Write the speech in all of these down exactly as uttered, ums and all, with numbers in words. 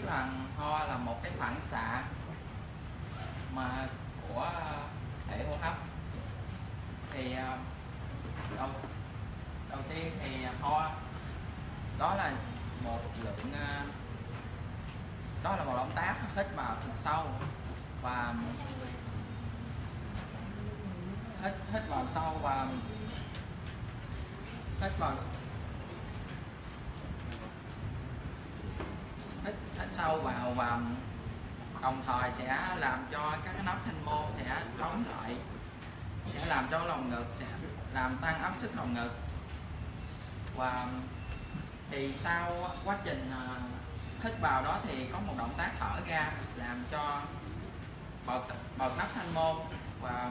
rằng ho là một cái phản xạ mà của hệ hô hấp. Thì đầu đầu tiên thì ho đó là một lượng đó là một động tác hít vào thật sâu và hít hít vào sâu và hít vào hít, hít sâu vào và đồng thời sẽ làm cho các nấc thanh môn sẽ đóng lại, sẽ làm cho lồng ngực, sẽ làm tăng áp suất lồng ngực. Và thì sau quá trình hít vào đó thì có một động tác thở ra làm cho bật bật nắp thanh môn, và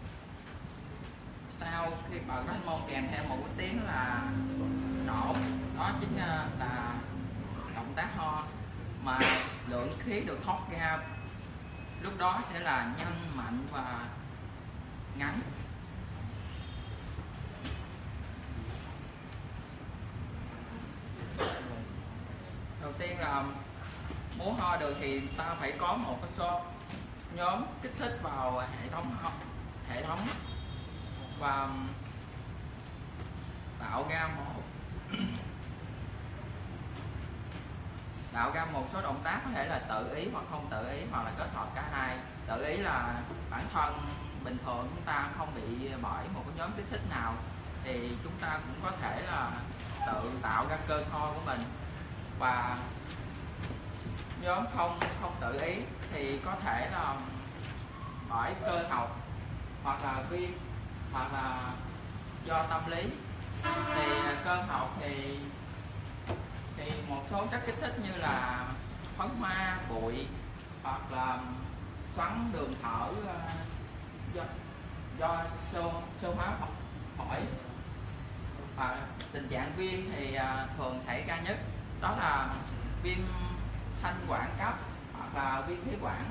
sau khi bật nắp thanh môn kèm theo một cái tiếng là nổ, đó chính là động tác ho, mà lượng khí được thoát ra lúc đó sẽ là nhanh, mạnh và ngắn. Đầu tiên là muốn ho được thì ta phải có một cái số nhóm kích thích vào hệ thống hệ thống và tạo ra một tạo ra một số động tác có thể là tự ý hoặc không tự ý, hoặc là kết hợp cả hai. Tự ý là bản thân bình thường chúng ta không bị bởi một cái nhóm kích thích nào thì chúng ta cũng có thể là tự tạo ra cơn ho của mình. Và nhóm không không tự ý thì có thể là bởi cơ học, hoặc là viêm, hoặc là do tâm lý. Thì cơ học thì thì một số chất kích thích như là phấn hoa, bụi, hoặc là xoắn đường thở do do sơ sơ hóa phổi. Và tình trạng viêm thì thường xảy ra nhất đó là viêm thanh quản cấp hoặc là viêm phế quản.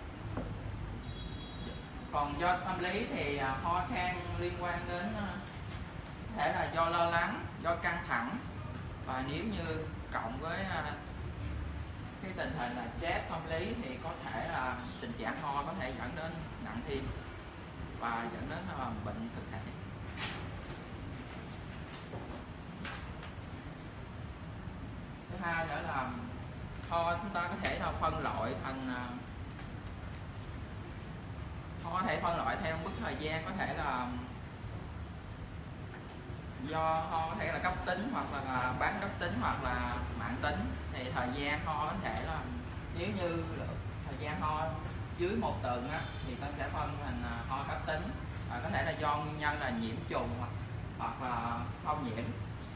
Còn do tâm lý thì ho khan liên quan đến có thể là do lo lắng, do căng thẳng, và nếu như cộng với cái tình hình là stress tâm lý thì có thể là tình trạng ho có thể dẫn đến nặng thêm và dẫn đến bệnh thực thể. Thứ hai nữa là ho chúng ta có thể là phân loại thành ho có thể phân loại theo mức thời gian, có thể là do ho có thể là cấp tính, hoặc là bán cấp tính, hoặc là mãn tính. Thì thời gian ho có thể là nếu như thời gian ho dưới một tuần á, thì ta sẽ phân thành ho cấp tính, và có thể là do nguyên nhân là nhiễm trùng hoặc, hoặc là không nhiễm.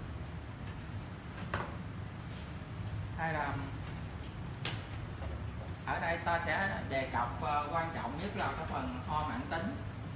Hay là ở đây ta sẽ đề cập uh, quan trọng nhất là cái phần ho mãn tính,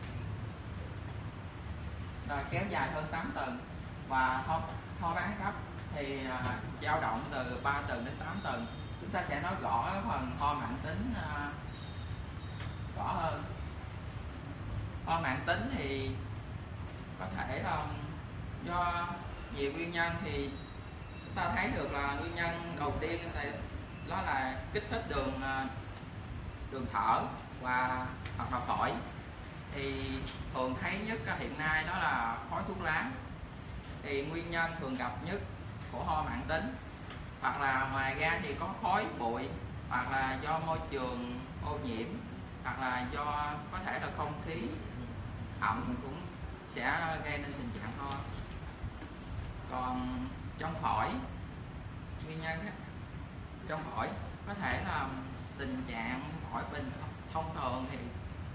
rồi kéo dài hơn tám tuần, và ho, ho bán cấp thì uh, dao động từ ba tuần đến tám tuần. Chúng ta sẽ nói rõ cái phần ho mãn tính uh, rõ hơn. Ho mãn tính thì có thể là do nhiều nguyên nhân, thì chúng ta thấy được là nguyên nhân đầu tiên đó là kích thích đường đường thở và hoặc là phổi. Thì thường thấy nhất hiện nay đó là khói thuốc lá. Thì nguyên nhân thường gặp nhất của ho mãn tính, hoặc là ngoài ra thì có khói bụi, hoặc là do môi trường ô nhiễm, hoặc là do có thể là không khí ẩm cũng sẽ gây nên tình trạng ho. Còn trong phổi, nguyên nhân trong phổi có thể là tình trạng phổi bình thông thường thì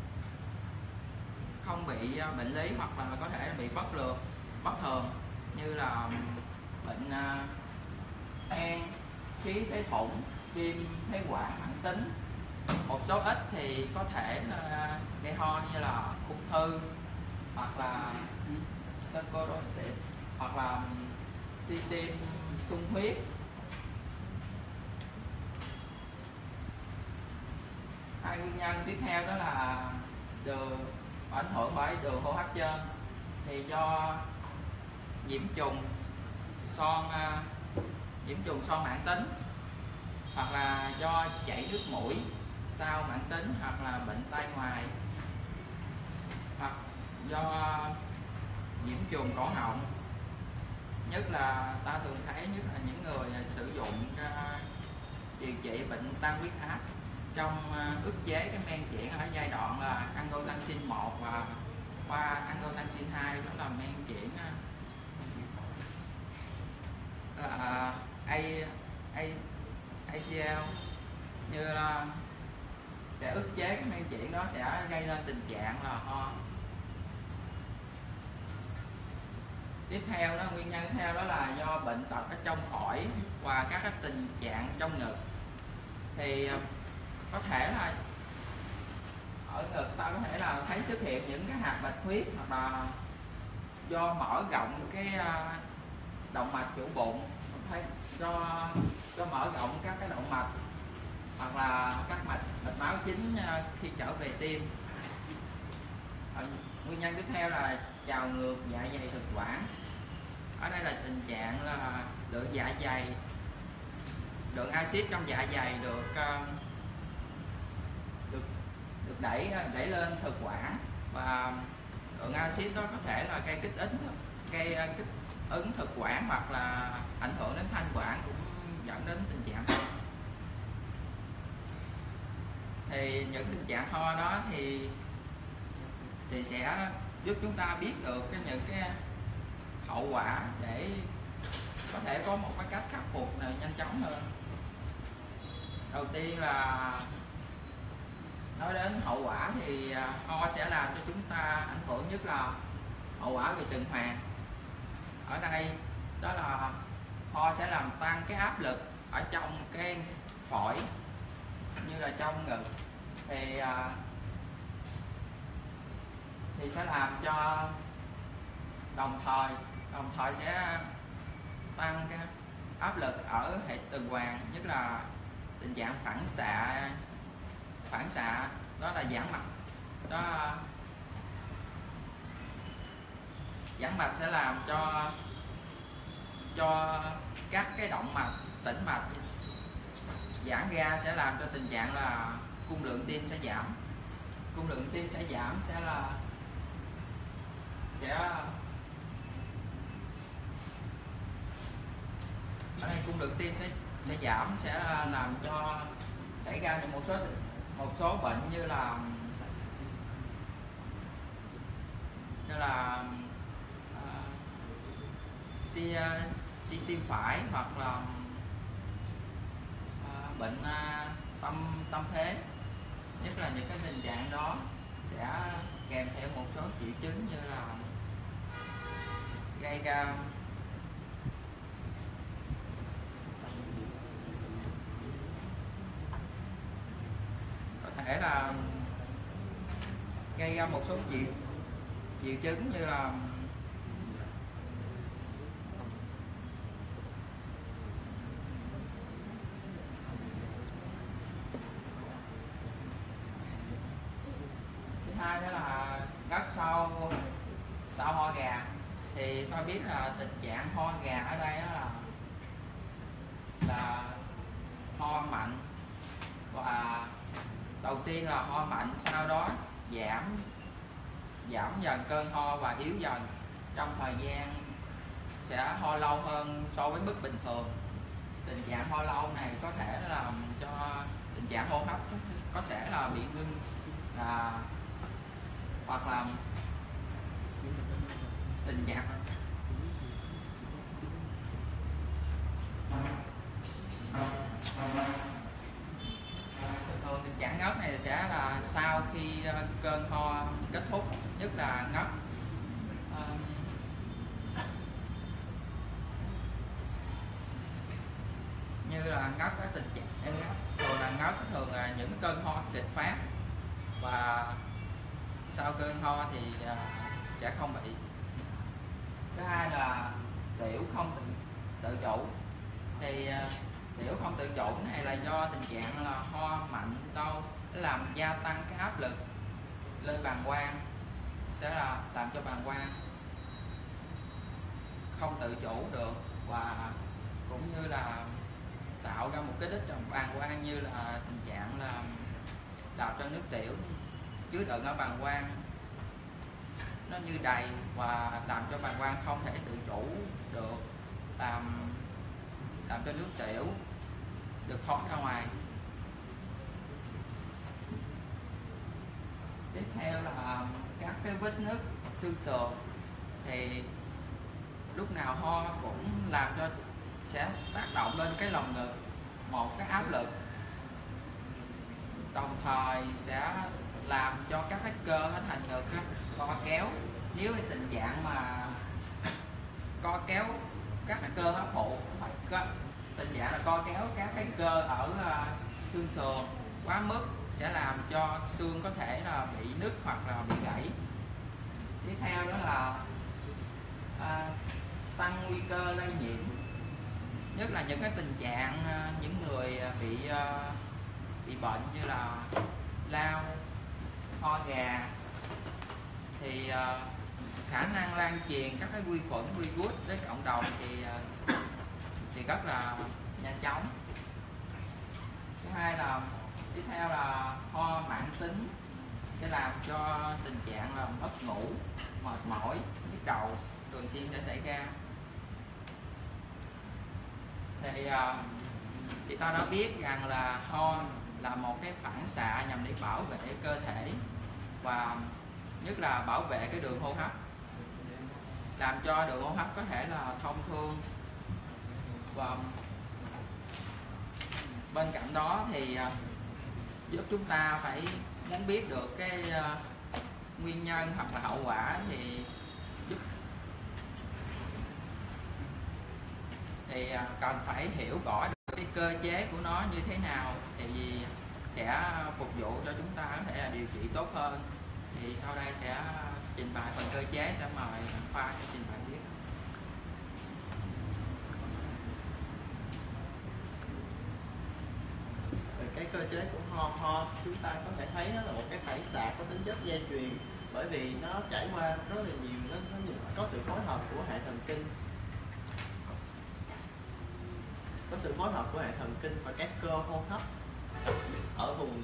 không bị bệnh lý, hoặc là có thể bị bất lược bất thường, như là bệnh hen, khí phế thủng, viêm phế quản mãn tính. Một số ít thì có thể là gây ho như là ung thư, hoặc là sclerosis, hoặc là suy tim sung huyết. Hai nguyên nhân tiếp theo đó là đường ảnh hưởng bởi đường hô hấp trên, thì do nhiễm trùng son nhiễm trùng son mãn tính, hoặc là do chảy nước mũi sau mãn tính, hoặc là bệnh tai ngoài, hoặc do nhiễm trùng cổ họng. Nhất là ta thường thấy nhất là những người sử dụng uh, điều trị bệnh tăng huyết áp trong uh, ức chế cái men chuyển ở giai đoạn là angiotensin một và qua angiotensin hai, đó là men chuyển uh, là A, A, a xê lờ, như là sẽ ức chế cái men chuyển đó sẽ gây nên tình trạng là ho. Tiếp theo đó, nguyên nhân tiếp theo đó là do bệnh tật ở trong phổi và các cái tình trạng trong ngực. Thì có thể là ở ngực ta có thể là thấy xuất hiện những cái hạt bạch huyết, hoặc là do mở rộng cái động mạch chủ bụng, thấy do do mở rộng các cái động mạch, hoặc là các mạch mạch máu chính khi trở về tim. Nguyên nhân tiếp theo là trào ngược dạ dày thực quản. Ở đây là tình trạng là lượng dạ dày, lượng axit trong dạ dày được được được đẩy đẩy lên thực quản, và lượng axit đó có thể là gây kích ứng gây kích ứng thực quản, hoặc là ảnh hưởng đến thanh quản, cũng dẫn đến tình trạng ho. Thì những tình trạng ho đó thì thì sẽ giúp chúng ta biết được cái những cái hậu quả để có thể có một cái cách khắc phục này nhanh chóng hơn. Đầu tiên là nói đến hậu quả thì ho sẽ làm cho chúng ta ảnh hưởng nhất là hậu quả về tuần hoàn. Ở đây đó là ho sẽ làm tăng cái áp lực ở trong cái phổi như là trong ngực, thì thì sẽ làm cho đồng thời đồng thời sẽ tăng cái áp lực ở hệ tuần hoàn, nhất là tình trạng phản xạ phản xạ đó là giãn mạch. Đó, giãn mạch sẽ làm cho cho các cái động mạch tĩnh mạch giãn ra, sẽ làm cho tình trạng là cung lượng tim sẽ giảm. Cung lượng tim sẽ giảm sẽ là sẽ ở đây cung lượng tim sẽ sẽ giảm sẽ làm cho xảy ra những một số một số bệnh như là như là uh, suy suy tim phải, hoặc là uh, bệnh uh, tâm tâm phế. Nhất là những cái tình trạng đó sẽ kèm theo một số triệu chứng như là gây ra có thể là gây ra một số triệu triệu chứng như là thứ hai đó là ngất sau sau ho gà. Thì tôi biết là tình trạng ho gà ở đây đó là là ho mạnh, và đầu tiên là ho mạnh, sau đó giảm giảm dần cơn ho và yếu dần, trong thời gian sẽ ho lâu hơn so với mức bình thường. Tình trạng ho lâu này có thể làm cho tình trạng hô hấp có thể là bị ngưng, là hoặc là tình trạng thường tình trạng ngất này sẽ là sau khi cơn ho kết thúc, nhất là ngất uh, như là ngất cái tình trạng em ngất thường là ngất thường là những cơn ho kịch phát, và sau cơn ho thì uh, sẽ không bị. Thứ hai là tiểu không tự, tự chủ. Thì uh, tiểu không tự chủ này là do tình trạng là ho mạnh đau, nó làm gia tăng cái áp lực lên bàng quang, sẽ là làm cho bàng quang không tự chủ được, và cũng như là tạo ra một cái đích trong bàng quang, như là tình trạng là làm cho nước tiểu chứa đựng ở bàng quang nó như đầy và làm cho bàng quang không thể tự chủ được, làm làm cho nước tiểu được thoát ra ngoài. Tiếp theo là các cái vết nứt xương sườn, thì lúc nào ho cũng làm cho sẽ tác động lên cái lồng ngực một cái áp lực, đồng thời sẽ làm cho các cái cơ ở thành ngực co kéo. Nếu cái tình trạng mà co kéo các cái cơ hấp phụ, tình trạng là co kéo các cái cơ ở uh, xương sườn quá mức sẽ làm cho xương có thể là bị nứt hoặc là bị gãy. Tiếp theo đó là uh, tăng nguy cơ lây nhiễm, nhất là những cái tình trạng uh, những người bị uh, bị bệnh như là lao, ho gà, thì uh, khả năng lan truyền các cái vi khuẩn virus đến cộng đồng thì uh, thì rất là nhanh chóng. Thứ hai là tiếp theo là ho mãn tính, sẽ làm cho tình trạng là mất ngủ, mệt mỏi, nhức đầu thường xuyên sẽ xảy ra. Thì uh, thì ta đã biết rằng là ho là một cái phản xạ nhằm để bảo vệ cơ thể và nhất là bảo vệ cái đường hô hấp, làm cho đường hô hấp có thể là thông thương. Và bên cạnh đó thì uh, giúp chúng ta phải muốn biết được cái uh, nguyên nhân hoặc là hậu quả, thì giúp thì uh, cần phải hiểu rõ được cái cơ chế của nó như thế nào, thì sẽ phục vụ cho chúng ta có thể là điều trị tốt hơn. Thì sau đây sẽ trình bày phần cơ chế, sẽ mời anh Khoa sẽ trình bày tiếp. Cái cơ chế của ho ho chúng ta có thể thấy nó là một cái phản xạ có tính chất dây chuyền, bởi vì nó trải qua rất là nhiều, nó, nó có sự phối hợp của hệ thần kinh, có sự phối hợp của hệ thần kinh và các cơ hô hấp ở vùng.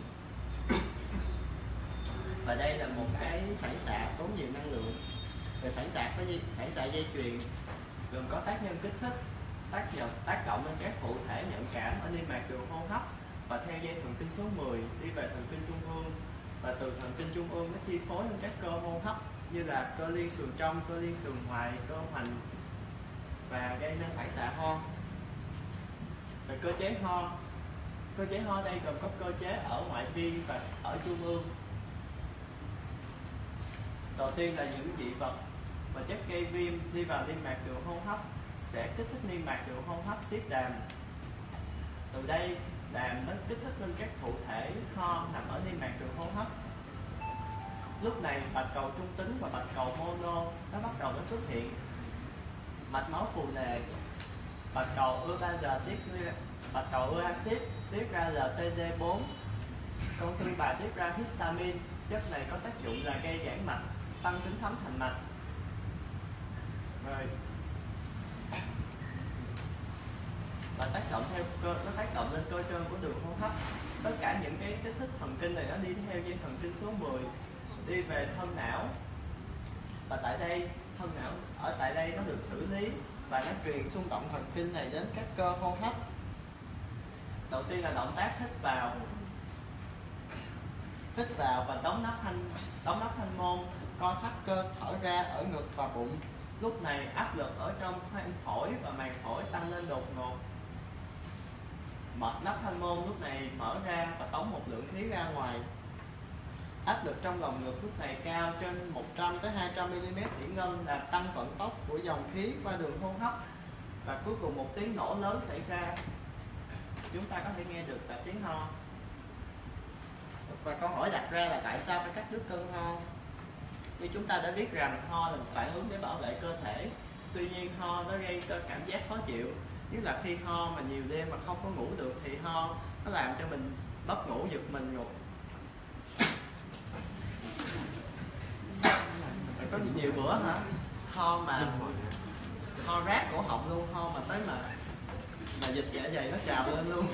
Và đây là một cái phản xạ tốn nhiều năng lượng. Về phản xạ có dây, phản xạ dây chuyền gồm có tác nhân kích thích, tác nhận tác động lên các thụ thể nhận cảm ở niêm mạc đường hô hấp và theo dây thần kinh số mười đi về thần kinh trung ương, và từ thần kinh trung ương nó chi phối lên các cơ hô hấp như là cơ liên sườn trong, cơ liên sườn ngoài, cơ hoành, và gây nên phản xạ ho. Về cơ chế ho, cơ chế ho đây gồm có cơ chế ở ngoại vi và ở trung ương. Đầu tiên là những dị vật và chất gây viêm đi vào niêm mạc đường hô hấp sẽ kích thích niêm mạc đường hô hấp tiếp đàm. Từ đây đàm nó kích thích lên các thụ thể ho nằm ở niêm mạc đường hô hấp. Lúc này bạch cầu trung tính và bạch cầu mono nó bắt đầu nó xuất hiện. Mạch máu phù nề, bạch cầu ưa bazờ tiết bạch cầu ưa axit tiết ra lờ tê đê bốn, con tư bài tiết ra histamine. Chất này có tác dụng là gây giãn mạch, tăng tính thấm thành mạch. Rồi và tác động theo cơ, nó tác động lên cơ trơn của đường hô hấp. Tất cả những cái kích thích thần kinh này nó đi theo dây thần kinh số mười đi về thân não, và tại đây thân não ở tại đây nó được xử lý và nó truyền xung động thần kinh này đến các cơ hô hấp. Đầu tiên là động tác hít vào, hít vào và đóng nắp thanh đóng nắp thanh môn, co thắt cơ thở ra ở ngực và bụng. Lúc này áp lực ở trong khoang phổi và màng phổi tăng lên đột ngột. Mở nắp thanh môn lúc này mở ra và tống một lượng khí ra ngoài. Áp lực trong lồng ngực lúc này cao trên một trăm tới hai trăm mi li mét thủy ngân, làm tăng vận tốc của dòng khí qua đường hô hấp, và cuối cùng một tiếng nổ lớn xảy ra. Chúng ta có thể nghe được là tiếng ho. Và câu hỏi đặt ra là tại sao phải cắt đứt cơn ho? Như chúng ta đã biết rằng ho là một phản ứng để bảo vệ cơ thể. Tuy nhiên ho nó gây cho cảm giác khó chịu. Nhất là khi ho mà nhiều đêm mà không có ngủ được thì ho nó làm cho mình mất ngủ, giật mình ngủ. Có nhiều bữa hả? Ho mà ho rát cổ họng luôn, ho mà tới mà mà dịch dạ dày nó trào lên luôn.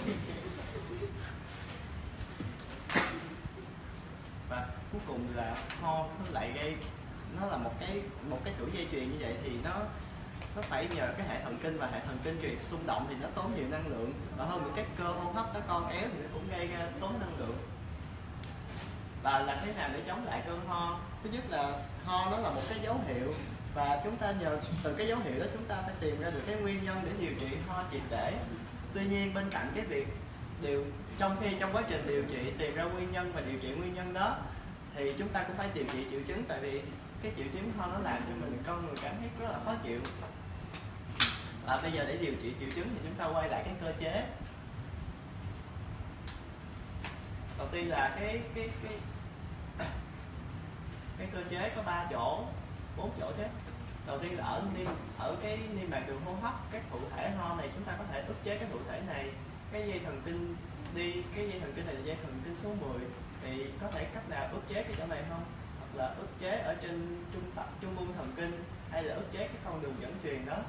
Và cuối cùng là ho nó lại gây, nó là một cái một cái chuỗi dây chuyền như vậy thì nó nó phải nhờ cái hệ thần kinh, và hệ thần kinh truyền xung động thì nó tốn nhiều năng lượng, và hơn nữa các cơ hô hấp nó co kéo thì nó cũng gây ra tốn năng lượng. Và làm thế nào để chống lại cơn ho? Thứ nhất là ho nó là một cái dấu hiệu, và chúng ta nhờ từ cái dấu hiệu đó chúng ta phải tìm ra được cái nguyên nhân để điều trị ho triệt để. Tuy nhiên bên cạnh cái việc điều trong khi trong quá trình điều trị tìm ra nguyên nhân và điều trị nguyên nhân đó thì chúng ta cũng phải điều trị triệu chứng, tại vì cái triệu chứng ho nó làm cho mình con người cảm thấy rất là khó chịu. À, bây giờ để điều trị triệu chứng thì chúng ta quay lại cái cơ chế. Đầu tiên là cái cái cái cái cơ chế có ba chỗ, bốn chỗ chứ. Đầu tiên là ở niêm ở cái niêm mạc đường hô hấp, các thụ thể ho này chúng ta có thể ức chế cái thụ thể này. Cái dây thần kinh đi, cái dây thần kinh này là dây thần kinh số mười, thì có thể cách nào ức chế cái chỗ này không? Hoặc là ức chế ở trên trung tập trung ương thần kinh, hay là ức chế cái con đường dẫn truyền đó.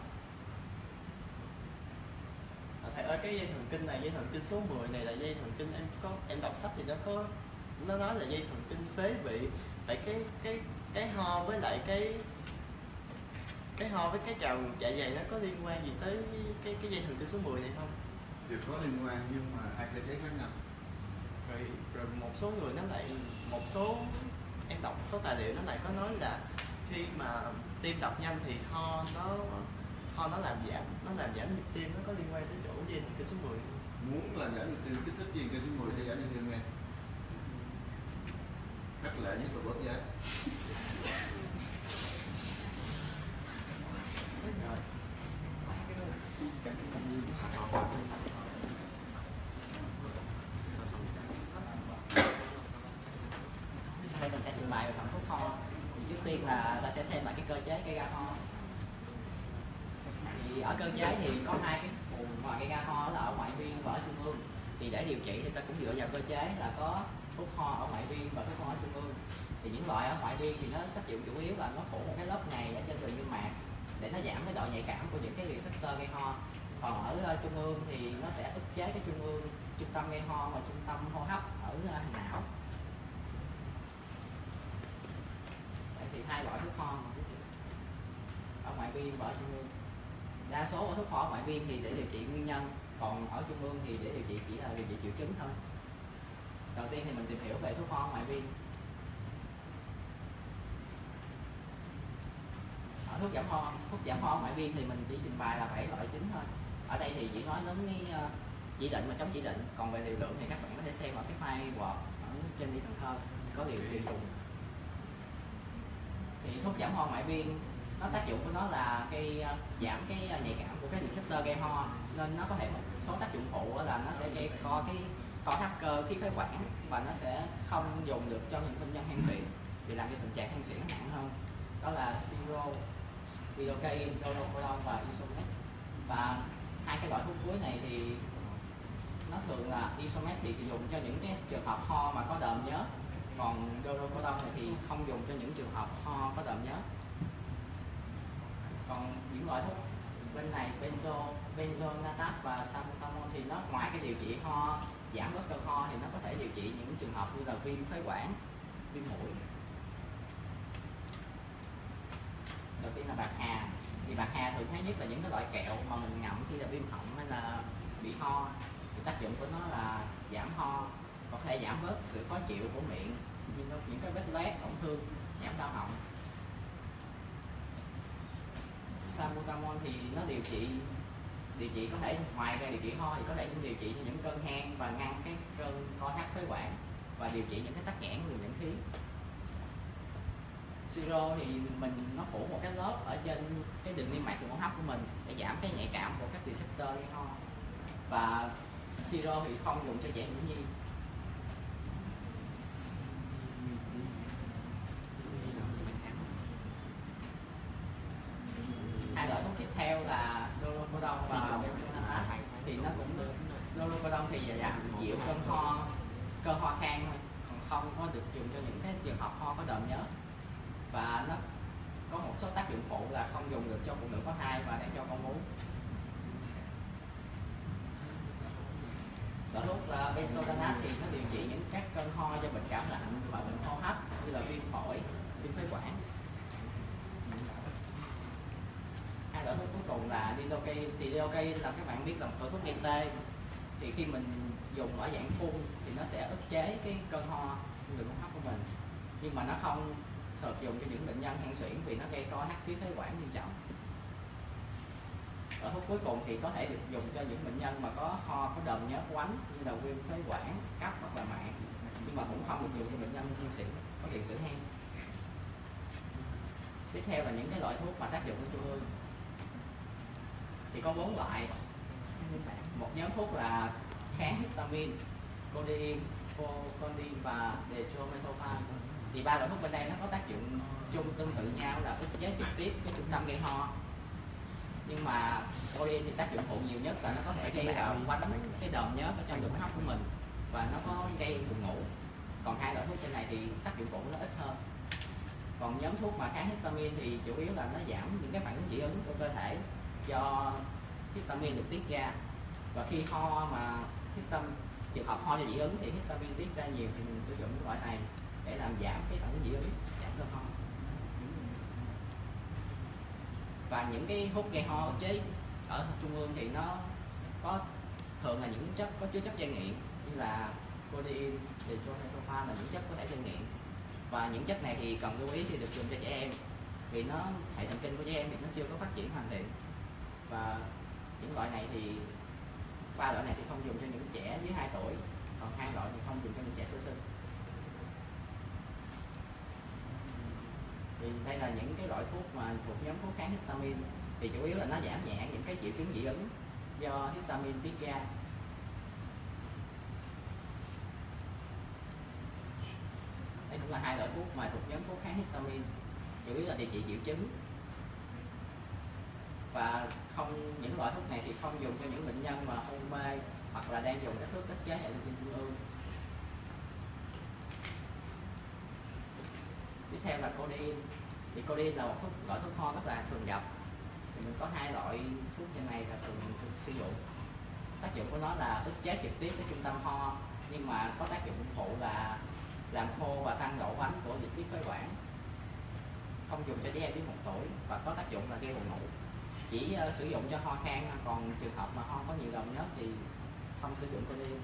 Thầy ơi, cái dây thần kinh này, dây thần kinh số mười này là dây thần kinh, em có em đọc sách thì nó có nó nói là dây thần kinh phế vị. Vậy cái cái cái ho với lại cái cái ho với cái trào dạ dày nó có liên quan gì tới cái cái dây thần kinh số mười này không? Thì có liên quan nhưng mà hai cơ chế khác nhau. Rồi, rồi một số người nó lại, một số em đọc một số tài liệu nó lại có nói là khi mà tim đập nhanh thì ho nó ho nó làm giảm nó làm giảm nhịp tim, nó có liên quan tới chỗ dây thần kinh số mười. Muốn là giảm nhịp tim kích thích dây thần kinh số mười thì giảm nhịp tim nghe. Cách lệ nhất là bóp giá. Đây mình sẽ trình bày về phần thuốc ho. Thì trước tiên là ta sẽ xem lại cái cơ chế gây ra ho. Thì ở cơ chế thì có hai cái vùng mà gây ra ho, là ở ngoại vi và ở trung ương. Thì để điều trị thì ta cũng dựa vào cơ chế là có thuốc ho ở ngoại vi và thuốc ho ở trung ương. Thì những loại ở ngoại vi thì nó tác dụng chủ yếu là nó phủ một cái lớp nhầy ở trên đường niêm mạc để nó giảm cái độ nhạy cảm của những cái receptor gây ho. Còn ở trung ương thì nó sẽ ức chế cái trung ương, trung tâm gây ho và trung tâm hô hấp ở não. Thì hai loại thuốc ho ở ngoại vi và ở trung ương. Đa số ở thuốc ho ở ngoại vi thì để điều trị nguyên nhân, còn ở trung ương thì để điều trị chỉ là điều trị triệu chứng thôi. Đầu tiên thì mình tìm hiểu về thuốc ho ở ngoại vi. Ở thuốc giảm ho, thuốc giảm ho ở ngoại vi thì mình chỉ trình bày là bảy loại chính thôi. Ở đây thì chỉ nói đến cái chỉ định và chống chỉ định, còn về liều lượng thì các bạn có thể xem ở cái file Word ở trên đi Cần Thơ có liều liều dùng. Thì thuốc giảm ho ngoại viên nó tác dụng của nó là cái giảm cái nhạy cảm của cái receptor gây ho, nên nó có thể một số tác dụng phụ là nó sẽ gây co cái co thắt cơ khí phế quản, và nó sẽ không dùng được cho những bệnh nhân hen suyễn, thì làm cho tình trạng hen suyễn nặng hơn. Đó là siro, lidocaine, dolorodone và isomet. Và hai cái loại thuốc cuối này thì nó thường là isomet thì dùng cho những cái trường hợp ho mà có đờm nhớ, còn dolorodone này thì không dùng cho những trường hợp ho có đờm nhớ. Còn những loại thuốc bên này, benzo, benzonatat và salbutamol thì nó ngoài cái điều trị ho, giảm bớt cơn ho thì nó có thể điều trị những trường hợp như là viêm phế quản, viêm mũi. Đầu tiên là bạc hà. Thì bạc hà thường thấy nhất là những cái loại kẹo mà mình ngậm khi là viêm họng hay là bị ho. Thì tác dụng của nó là giảm ho, có thể giảm bớt sự khó chịu của miệng, những cái vết loét, tổn thương, giảm đau họng. Salbutamol thì nó điều trị điều trị có thể ngoài ra điều trị ho thì có thể điều trị cho những cơn hen và ngăn cái cơn co thắt phế quản và điều trị những cái tắc nghẽn đường dẫn khí. Siro thì mình nó phủ một cái lớp ở trên cái đường niêm mạc đường hô hấp của mình để giảm cái nhạy cảm của các receptor gây ho. Và siro thì không dùng cho trẻ nhiễm nhi. Hai loại thuốc tiếp theo là dolorodone và benzonatat. Thì nó cũng dolorodone thì giảm dịu cơn ho, cơn ho khan thôi, còn không có được dùng cho những cái trường hợp ho có đờm nhớ. Và nó có một số tác dụng phụ là không dùng được cho phụ nữ có thai và đang cho con bú. Benzocaine thì nó điều trị những các cơn ho do bệnh cảm lạnh và bệnh hô hấp như là viêm phổi, viêm phế quản. Hai loại thuốc cuối cùng là lidocaine. Thì lidocaine là các bạn biết là một loại thuốc gây tê. Thì khi mình dùng ở dạng phun thì nó sẽ ức chế cái cơn ho, đường hô hấp của mình. Nhưng mà nó không thực dụng cho những bệnh nhân hen suyễn vì nó gây co thắt khí phế quản nghiêm trọng. Ở thuốc cuối cùng thì có thể được dùng cho những bệnh nhân mà có ho, có đờm nhớt quánh như là viêm phế quản, cấp hoặc là mạng, nhưng mà cũng không được dùng cho bệnh nhân hen suyễn có tiền sử hen. Tiếp theo là những cái loại thuốc mà tác dụng ở trung ương. Thì có bốn loại. Một nhóm thuốc là kháng histamine, codeine, codeine và dextromethorphan. Thì ba loại thuốc bên đây nó có tác dụng chung tương tự nhau là ức chế trực tiếp cái trung tâm gây ho. Nhưng mà codeine thì tác dụng phụ nhiều nhất là nó có thể gây vào quánh cái đờm nhớt ở trong đường hô hấp của mình và nó có gây buồn ngủ. Còn hai loại thuốc trên này thì tác dụng phụ nó ít hơn. Còn nhóm thuốc mà kháng histamine thì chủ yếu là nó giảm những cái phản ứng dị ứng của cơ thể do histamine được tiết ra. Và khi ho mà histamine, trường hợp ho do dị ứng thì histamine tiết ra nhiều thì mình sử dụng cái loại này để làm giảm cái phản ứng dị ứng, giảm cơn ho. Và những cái thuốc gây ho chế ở trung ương thì nó có thường là những chất có chứa chất gây nghiện như là codeine, dextromethorphan là những chất có thể gây nghiện. Và những chất này thì cần lưu ý thì được dùng cho trẻ em vì nó hệ thần kinh của trẻ em thì nó chưa có phát triển hoàn thiện. Và những loại này thì ba loại này thì không dùng cho những trẻ dưới hai tuổi, còn hai loại thì không dùng cho những trẻ sơ sinh. Thì đây là những cái loại thuốc mà thuộc nhóm thuốc kháng histamine, thì chủ yếu là nó giảm nhẹ những cái triệu chứng dị ứng do histamine tiết ra. Đây cũng là hai loại thuốc mà thuộc nhóm thuốc kháng histamine, chủ yếu là điều trị triệu chứng. Và không những loại thuốc này thì không dùng cho những bệnh nhân mà hôn mê hoặc là đang dùng các thuốc ức chế hệ thần kinh trung ương. Tiếp theo là codeine. Thì codeine là một thuốc loại thuốc ho rất là thường gặp. Thì mình có hai loại thuốc trên này là thường mình sử dụng. Tác dụng của nó là ức chế trực tiếp cái trung tâm ho, nhưng mà có tác dụng phụ là làm khô và tăng độ quánh của dịch tiết phế quản. Không dùng cho trẻ em dưới một tuổi và có tác dụng là gây buồn ngủ. Chỉ uh, sử dụng cho ho khan, còn trường hợp mà ho có nhiều đờm nhớt thì không sử dụng codeine.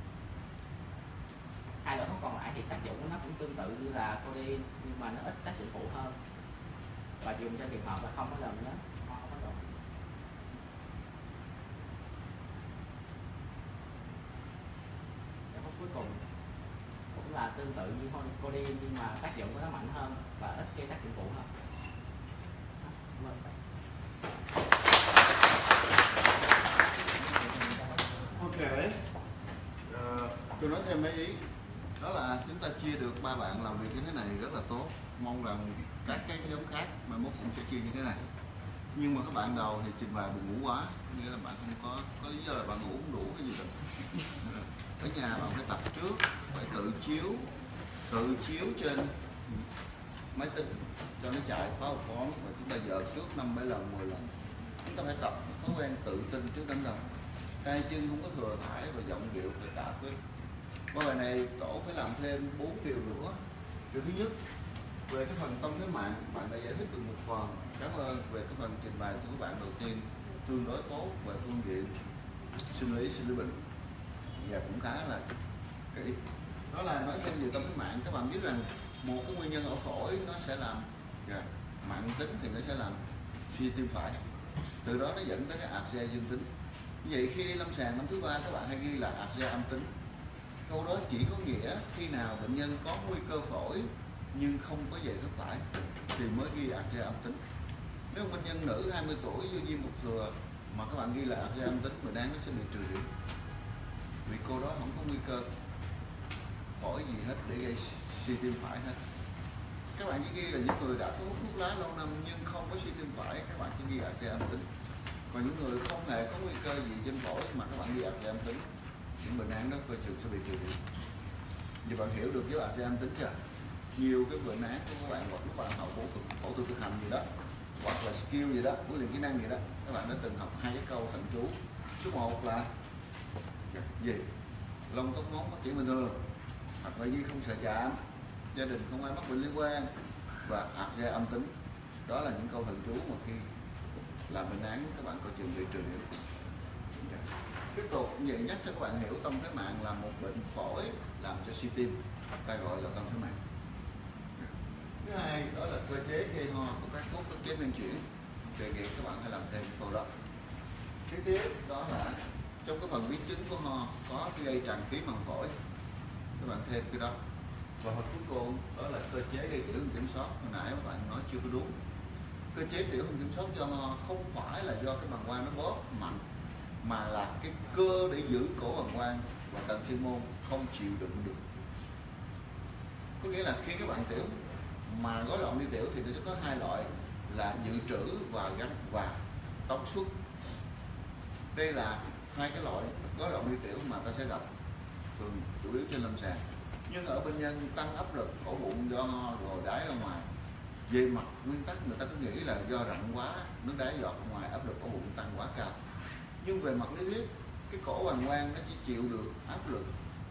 Hai loại thuốc còn lại thì tác dụng của nó cũng tương tự như là codeine nhưng mà nó ít tác dụng phụ hơn và dùng cho trường hợp là không có đờm nhớt, ho không có đờm. Cái thuốc cuối cùng cũng là tương tự như codeine nhưng mà tác dụng của nó mạnh hơn và ít gây tác dụng phụ hơn. Ok, uh, tôi nói thêm mấy ý. Đó là chúng ta chia được ba bạn làm việc như thế này rất là tốt. Mong rằng các cái nhóm khác mai mốt cũng sẽ chia như thế này. Nhưng mà các bạn đầu thì trình bày buồn ngủ quá, nghĩa là bạn không có có lý do là bạn ngủ không đủ cái gì đâu. Ở nhà bạn phải tập trước, phải tự chiếu, tự chiếu trên máy tính cho nó chạy PowerPoint và chúng ta dợt trước năm bảy lần, mười lần. Chúng ta phải tập thói quen tự tin trước đánh đầu. Tay chân không có thừa thải và giọng điệu phải tạ quyết. Qua bài này tổ phải làm thêm bốn điều nữa. Điều thứ nhất, về cái phần tâm thế mạng, bạn đã giải thích được một phần. Cảm ơn về cái phần trình bày của các bạn đầu tiên tương đối tốt về phương diện sinh lý, sinh lý bệnh và cũng khá là kỹ. Đó là nói thêm về tâm thế mạng. Các bạn biết rằng một cái nguyên nhân ở phổi nó sẽ làm yeah, mạng tính thì nó sẽ làm suy tim phải, từ đó nó dẫn tới cái ạc xe dương tính. Như vậy khi đi lâm sàng năm thứ ba các bạn hay ghi là ạc xe âm tính. Câu đó chỉ có nghĩa khi nào bệnh nhân có nguy cơ phổi nhưng không có về thất phải thì mới ghi ạc xe âm tính. Nếu bệnh nhân nữ hai mươi tuổi vô viêm ruột thừa mà các bạn ghi là ạc xe âm tính, bệnh án nó sẽ bị trừ điểm vì cô đó không có nguy cơ phổi gì hết để gây suy tim phải hết. Các bạn chỉ ghi là những người đã có hút thuốc lá lâu năm nhưng không có suy tim phải, các bạn chỉ ghi ạc xe âm tính. Còn những người không hề có nguy cơ gì trên phổi mà các bạn ghi ạc xe âm tính, những bệnh án đó coi chừng sẽ bị trừ điểm. Vì bạn hiểu được với ạc xe âm tính chưa? Nhiều cái bệnh án của các bạn hoặc lúc bạn học phẫu thuật phẫu thuật thực hành gì đó hoặc là skill gì đó, huấn luyện kỹ năng gì đó, các bạn đã từng học hai cái câu thần chú. Số một là gì? lông tóc móng phát triển bình thường, hoặc là dây không sợ chạm, gia đình không ai mắc bệnh liên quan, và ạc da âm tính. Đó là những câu thần chú mà khi làm bệnh án các bạn coi chừng bị trừ điểm. Tiếp tục vậy nhắc cho các bạn hiểu tâm phế mạng là một bệnh phổi làm cho suy tim, ta gọi là tâm phế mạng. Thứ hai đó là cơ chế gây ho của các thuốc ức chế men chuyển, đề nghị các bạn hãy làm thêm câu đó. Kế tiếp đó là trong cái phần biến chứng của ho có cái gây tràn khí màng phổi, các bạn thêm cái đó. Và phần cuối cùng đó là cơ chế gây tiểu không kiểm soát, hồi nãy các bạn nói chưa có đúng. Cơ chế tiểu không kiểm soát do ho không phải là do cái bàng quang nó bóp mạnh, mà là cái cơ để giữ cổ bàng quang và tầng sinh môn không chịu đựng được. Có nghĩa là khi các bạn tiểu mà rối loạn đi tiểu thì nó sẽ có hai loại là dự trữ và gắn và tống xuất. Đây là hai cái loại rối loạn đi tiểu mà ta sẽ gặp thường chủ yếu trên lâm sàng. Nhưng ở bệnh nhân tăng áp lực ổ bụng do ho rồi đái ra ngoài, về mặt nguyên tắc người ta cứ nghĩ là do rặn quá, nước đái giọt ra ngoài, áp lực ổ bụng tăng quá cao. Nhưng về mặt lý thuyết, cái cổ bàng quang nó chỉ chịu được áp lực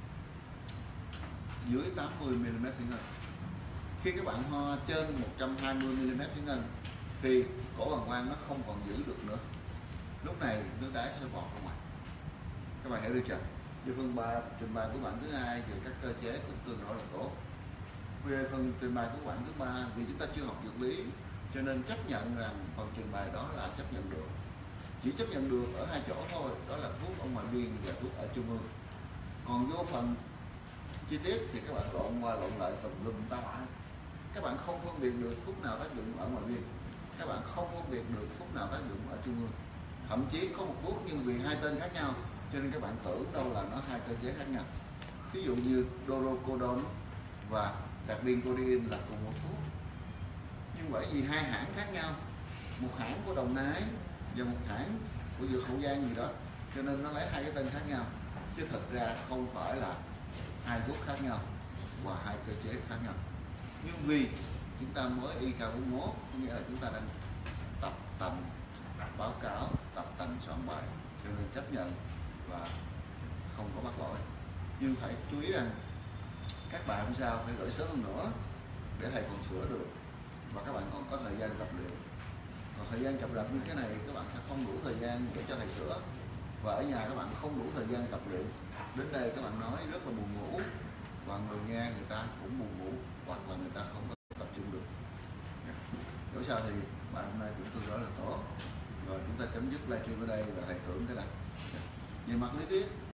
dưới tám mươi mi li mét thủy ngân. Khi các bạn ho trên một trăm hai mươi mi li mét thủy ngân thì cổ bàng quang nó không còn giữ được nữa. Lúc này nước đái sẽ vọt ra ngoài. Các bạn hiểu được chưa? Về phần ba trình bày của bạn thứ hai thì các cơ chế cũng tương đối là tốt. Về phần trình bày của bạn thứ ba, vì chúng ta chưa học dược lý cho nên chấp nhận rằng phần trình bày đó là chấp nhận được. Chỉ chấp nhận được ở hai chỗ thôi, đó là thuốc ở ngoại biên và thuốc ở trung ương. Còn vô phần chi tiết thì các bạn lộn qua lộn lại tùm lum ta lại. Các bạn không phân biệt được thuốc nào tác dụng ở ngoại biên, các bạn không phân biệt được thuốc nào tác dụng ở trung ương. Thậm chí có một thuốc nhưng vì hai tên khác nhau cho nên các bạn tưởng đâu là nó hai cơ chế khác nhau. Ví dụ như dorocodone và carbincodeine là cùng một thuốc, nhưng bởi vì hai hãng khác nhau, một hãng của Đồng Nai và một hãng của Dược Hậu Giang gì đó, cho nên nó lấy hai cái tên khác nhau, chứ thật ra không phải là hai thuốc khác nhau và hai cơ chế khác nhau. Nhưng vì chúng ta mới y ca bốn mươi mốt, có nghĩa là chúng ta đang tập tành báo cáo, tập tành soạn bài, cho nên chấp nhận và không có mắc lỗi. Nhưng phải chú ý rằng các bạn hôm sau phải gửi sớm hơn nữa để thầy còn sửa được, và các bạn còn có thời gian tập luyện. Còn thời gian tập luyện như thế này các bạn sẽ không đủ thời gian để cho thầy sửa, và ở nhà các bạn không đủ thời gian tập luyện. Đến đây các bạn nói rất là buồn ngủ, và người nghe người ta cũng buồn ngủ, hoặc là người ta không có tập trung được. Dẫu sao thì bạn hôm nay cũng tương đối là tốt. Rồi chúng ta chấm dứt livestream ở đây và thầy thưởng cái này. Về mặt lý thuyết